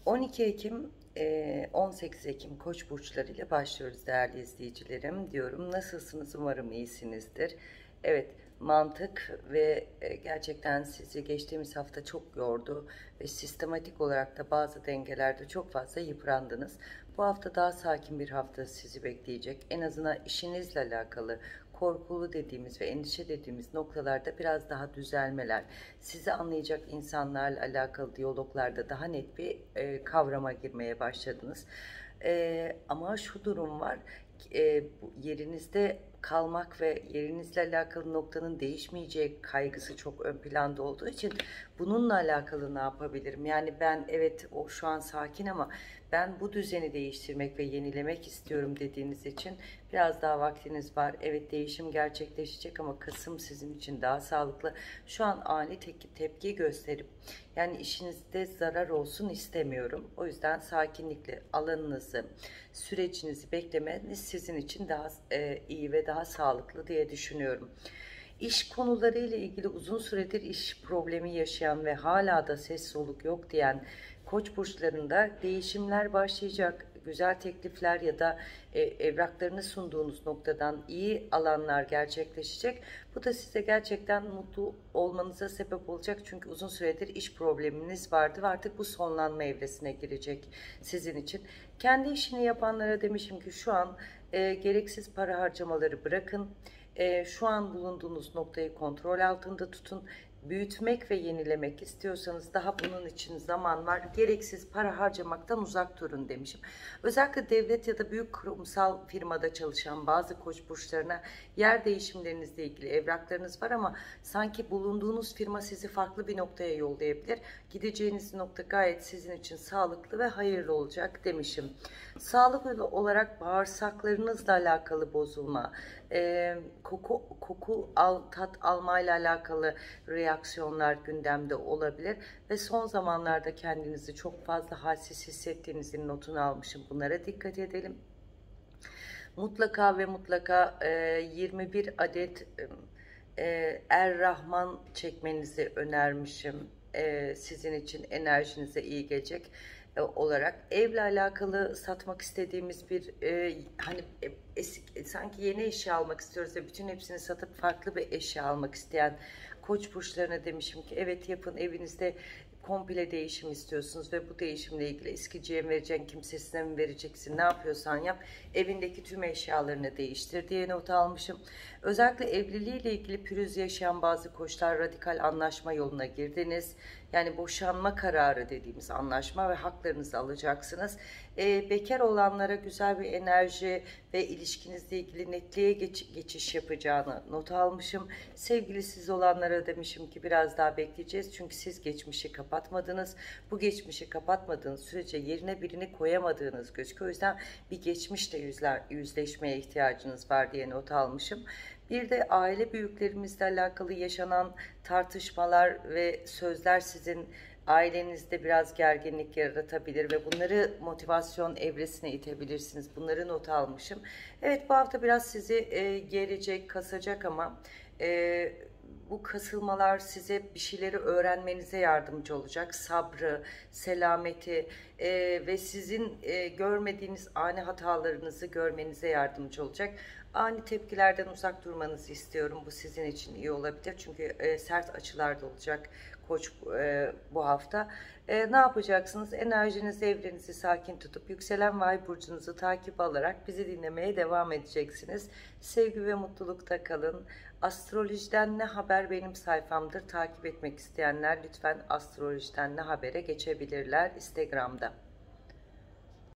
12 Ekim, 18 Ekim Koç burçları ile başlıyoruz değerli izleyicilerim. Diyorum nasılsınız? Umarım iyisinizdir. Evet, mantık ve gerçekten sizi geçtiğimiz hafta çok yordu ve sistematik olarak da bazı dengelerde çok fazla yıprandınız. Bu hafta daha sakin bir hafta sizi bekleyecek. En azından işinizle alakalı korkulu dediğimiz ve endişe dediğimiz noktalarda biraz daha düzelmeler, sizi anlayacak insanlarla alakalı diyaloglarda daha net bir kavrama girmeye başladınız. Ama şu durum var, bu yerinizde kalmak ve yerinizle alakalı noktanın değişmeyeceği kaygısı çok ön planda olduğu için bununla alakalı ne yapabilirim? Yani ben evet o şu an sakin ama ben bu düzeni değiştirmek ve yenilemek istiyorum dediğiniz için biraz daha vaktiniz var. Evet, değişim gerçekleşecek ama Kasım sizin için daha sağlıklı. Şu an ani tepki gösterip yani işinizde zarar olsun istemiyorum. O yüzden sakinlikle alanınızı, sürecinizi beklemeniz sizin için daha iyi ve daha sağlıklı diye düşünüyorum. İş konuları ile ilgili uzun süredir iş problemi yaşayan ve hala da ses soluk yok diyen Koç burçlarında değişimler başlayacak. Güzel teklifler ya da evraklarını sunduğunuz noktadan iyi alanlar gerçekleşecek. Bu da size gerçekten mutlu olmanıza sebep olacak. Çünkü uzun süredir iş probleminiz vardı ve artık bu sonlanma evresine girecek sizin için. Kendi işini yapanlara demişim ki şu an gereksiz para harcamaları bırakın. Şu an bulunduğunuz noktayı kontrol altında tutun. Büyütmek ve yenilemek istiyorsanız daha bunun için zaman var. Gereksiz para harcamaktan uzak durun demişim. Özellikle devlet ya da büyük kurumsal firmada çalışan bazı koç burçlarına yer değişimlerinizle ilgili evraklarınız var ama sanki bulunduğunuz firma sizi farklı bir noktaya yollayabilir. Gideceğiniz nokta gayet sizin için sağlıklı ve hayırlı olacak demişim. Sağlık olarak bağırsaklarınızla alakalı bozulma, tat almayla alakalı reaksiyonlar gündemde olabilir ve son zamanlarda kendinizi çok fazla halsiz hissettiğinizin notunu almışım. Bunlara dikkat edelim. Mutlaka ve mutlaka 21 adet Er-Rahman çekmenizi önermişim. Sizin için enerjinize iyi gelecek olarak. Evle alakalı satmak istediğimiz bir hani sanki yeni eşya almak istiyoruz ve bütün hepsini satıp farklı bir eşya almak isteyen Koç burçlarına demişim ki evet, yapın. Evinizde komple değişim istiyorsunuz ve bu değişimle ilgili eskiciye mi vereceksin, kimsesine mi vereceksin, ne yapıyorsan yap, evindeki tüm eşyalarını değiştir diye not almışım. Özellikle evliliğiyle ilgili pürüz yaşayan bazı koçlar radikal anlaşma yoluna girdiniz. Yani boşanma kararı dediğimiz anlaşma ve haklarınızı alacaksınız. Bekar olanlara güzel bir enerji ve ilişkinizle ilgili netliğe geçiş yapacağını not almışım. Sevgilisiz olanlara demişim ki biraz daha bekleyeceğiz. Çünkü siz geçmişi kapatmadınız. Bu geçmişi kapatmadığınız sürece yerine birini koyamadığınız gözüküyor. O yüzden bir geçmişle yüzleşmeye ihtiyacınız var diye not almışım. Bir de aile büyüklerimizle alakalı yaşanan tartışmalar ve sözler sizin ailenizde biraz gerginlik yaratabilir ve bunları motivasyon evresine itebilirsiniz. Bunları not almışım. Evet, bu hafta biraz sizi gerecek, kasacak ama bu kasılmalar size bir şeyleri öğrenmenize yardımcı olacak. Sabrı, selameti ve sizin görmediğiniz ani hatalarınızı görmenize yardımcı olacak. Ani tepkilerden uzak durmanızı istiyorum. Bu sizin için iyi olabilir. Çünkü sert açılar da olacak Koç bu hafta. Ne yapacaksınız? Enerjinizi, evrenizi sakin tutup yükselen ve ay burcunuzu takip alarak bizi dinlemeye devam edeceksiniz. Sevgi ve mutlulukta kalın. Astrolojiden ne haber benim sayfamdır. Takip etmek isteyenler lütfen astrolojiden ne habere geçebilirler Instagram'da.